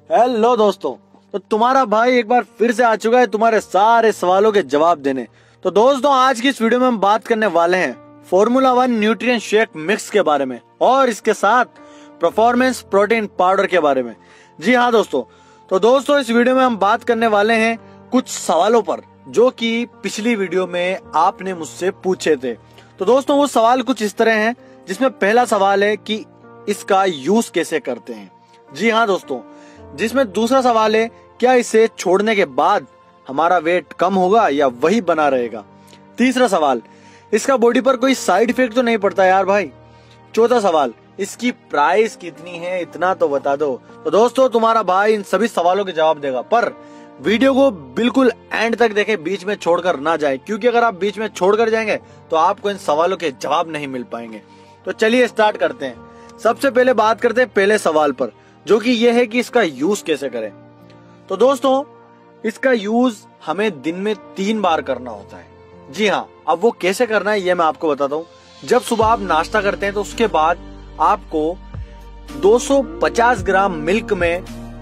Hello दोस्तों, तो तुम्हारा भाई एक बार फिर से आ चुका है तुम्हारे सारे सवालों के जवाब देने। तो दोस्तों, आज की इस वीडियो में हम बात करने वाले हैं फॉर्मूला 1 न्यूट्रिएंट शेक मिक्स के बारे में और इसके साथ परफॉर्मेंस प्रोटीन पाउडर के बारे में। जी हाँ दोस्तों, तो दोस्तों इस वीडियो में हम बात करने वाले हैं कुछ सवालों पर जो कि पिछली वीडियो में आपने मुझसे पूछे थे। तो दोस्तों वो सवाल कुछ इस तरह हैं, जिसमें पहला सवाल है कि इसका यूज कैसे करते हैं। जी हाँ दोस्तों, जिसमें दूसरा सवाल है क्या इसे छोड़ने के बाद हमारा वेट कम होगा या वही बना रहेगा। तीसरा सवाल, इसका बॉडी पर कोई साइड इफेक्ट तो नहीं पड़ता यार भाई। चौथा सवाल, इसकी प्राइस कितनी है, इतना तो बता दो। तो दोस्तों तुम्हारा भाई इन सभी सवालों के जवाब देगा, पर वीडियो को बिल्कुल एंड तक देखें, बीच में छोड़कर ना जाए, क्योंकि अगर आप बीच में छोड़कर जाएंगे तो आपको इन सवालों के जवाब नहीं मिल पाएंगे। तो चलिए स्टार्ट करते हैं। सबसे पहले बात करते हैं पहले सवाल पर, जो कि यह है कि इसका यूज कैसे करें। तो दोस्तों इसका यूज हमें दिन में 3 बार करना होता है। जी हाँ, अब वो कैसे करना है ये मैं आपको बताता हूँ। जब सुबह आप नाश्ता करते हैं तो उसके बाद आपको 250 ग्राम मिल्क में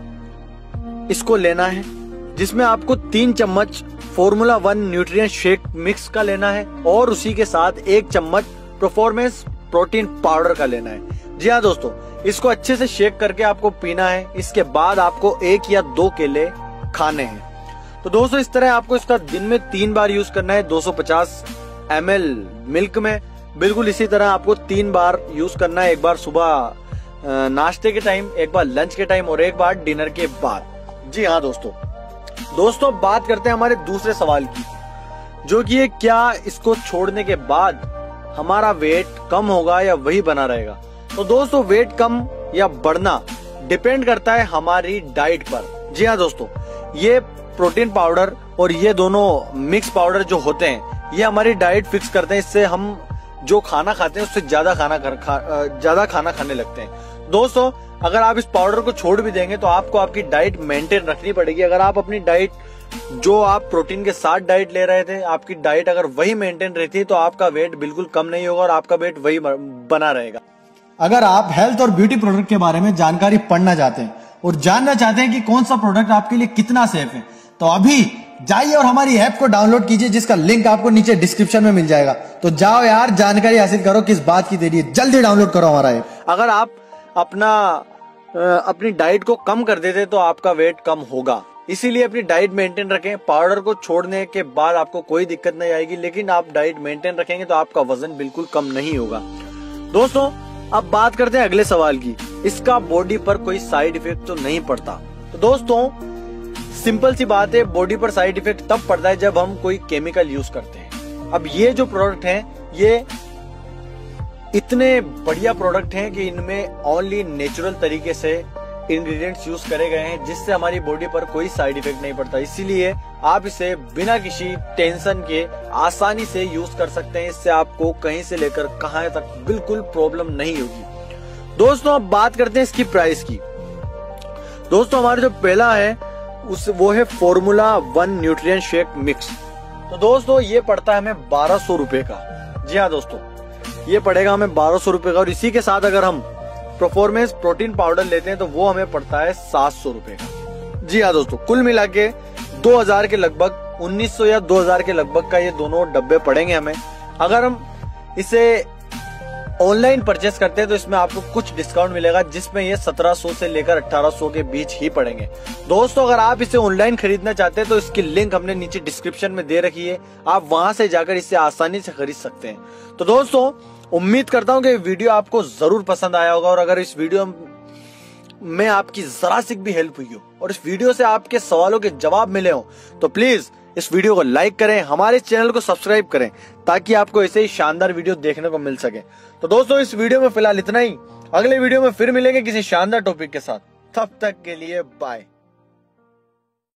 इसको लेना है, जिसमें आपको 3 चम्मच फॉर्मूला 1 न्यूट्रिएंट शेक मिक्स का लेना है और उसी के साथ 1 चम्मच परफॉर्मेंस प्रोटीन पाउडर का लेना है। जी हाँ दोस्तों, इसको अच्छे से शेक करके आपको पीना है। इसके बाद आपको 1 या 2 केले खाने हैं। तो दोस्तों इस तरह आपको इसका दिन में 3 बार यूज करना है 250 ml मिल्क में। बिल्कुल इसी तरह आपको 3 बार यूज करना है, एक बार सुबह नाश्ते के टाइम, एक बार लंच के टाइम और एक बार डिनर के बाद। जी हाँ दोस्तों बात करते हैं हमारे दूसरे सवाल की, जो कि है क्या इसको छोड़ने के बाद हमारा वेट कम होगा या वही बना रहेगा। तो दोस्तों वेट कम या बढ़ना डिपेंड करता है हमारी डाइट पर। जी हाँ दोस्तों, ये प्रोटीन पाउडर और ये दोनों मिक्स पाउडर जो होते हैं ये हमारी डाइट फिक्स करते हैं। इससे हम जो खाना खाते हैं उससे ज्यादा खाना खाने लगते हैं। दोस्तों अगर आप इस पाउडर को छोड़ भी देंगे तो आपको आपकी डाइट मेंटेन रखनी पड़ेगी। अगर आप अपनी डाइट जो आप प्रोटीन के साथ डाइट ले रहे थे, आपकी डाइट अगर वही मेंटेन रहती है तो आपका वेट बिल्कुल कम नहीं होगा और आपका वेट वही बना रहेगा। अगर आप हेल्थ और ब्यूटी प्रोडक्ट के बारे में जानकारी पढ़ना चाहते हैं और जानना चाहते हैं कि कौन सा प्रोडक्ट आपके लिए कितना सेफ है, तो अभी जाइए और हमारी ऐप को डाउनलोड कीजिए, जिसका लिंक आपको नीचे डिस्क्रिप्शन में मिल जाएगा। तो जाओ यार, जानकारी हासिल करो, किस बात की देरी है, जल्दी डाउनलोड करो हमारा ऐप। अगर आप अपनी डाइट को कम कर देते तो आपका वेट कम होगा, इसीलिए अपनी डाइट मेंटेन रखें। पाउडर को छोड़ने के बाद आपको कोई दिक्कत नहीं आएगी, लेकिन आप डाइट मेंटेन रखेंगे तो आपका वजन बिल्कुल कम नहीं होगा। दोस्तों अब बात करते हैं अगले सवाल की, इसका बॉडी पर कोई साइड इफेक्ट तो नहीं पड़ता। तो दोस्तों सिंपल सी बात है, बॉडी पर साइड इफेक्ट तब पड़ता है जब हम कोई केमिकल यूज करते हैं। अब ये जो प्रोडक्ट हैं ये इतने बढ़िया प्रोडक्ट हैं कि इनमें ओनली नेचुरल तरीके से इंग्रेडिएंट्स यूज करे गए हैं, जिससे हमारी बॉडी पर कोई साइड इफेक्ट नहीं पड़ता। इसीलिए आप इसे बिना किसी टेंशन के आसानी से यूज कर सकते हैं। इससे आपको कहीं से लेकर कहां तक बिल्कुल प्रॉब्लम नहीं होगी। दोस्तों अब बात करते हैं इसकी प्राइस की। दोस्तों हमारा जो पहला है वो है फॉर्मूला 1 न्यूट्रिएंट शेक मिक्स। तो दोस्तों ये पड़ता है हमें 1200 रुपए का। जी हाँ दोस्तों, ये पड़ेगा हमें 1200 रुपए का और इसी के साथ अगर हम परफॉर्मेंस प्रोटीन पाउडर लेते हैं तो वो हमें पड़ता है 700 रुपए का। जी हाँ दोस्तों, कुल मिला के 2000 के लगभग, 1900 या 2000 के लगभग का ये दोनों डब्बे पड़ेंगे हमें। अगर हम इसे ऑनलाइन परचेस करते हैं तो इसमें आपको कुछ डिस्काउंट मिलेगा, जिसमें ये 1700 से लेकर 1800 के बीच ही पड़ेंगे। दोस्तों अगर आप इसे ऑनलाइन खरीदना चाहते हैं तो इसकी लिंक हमने नीचे डिस्क्रिप्शन में दे रखी है, आप वहां से जाकर इसे आसानी से खरीद सकते हैं। तो दोस्तों उम्मीद करता हूं कि वीडियो आपको जरूर पसंद आया होगा और अगर इस वीडियो में आपकी जरा सी भी हेल्प हुई हो और इस वीडियो से आपके सवालों के जवाब मिले हो तो प्लीज इस वीडियो को लाइक करें, हमारे चैनल को सब्सक्राइब करें, ताकि आपको ऐसे ही शानदार वीडियो देखने को मिल सके। तो दोस्तों इस वीडियो में फिलहाल इतना ही, अगले वीडियो में फिर मिलेंगे किसी शानदार टॉपिक के साथ। तब तक के लिए बाय।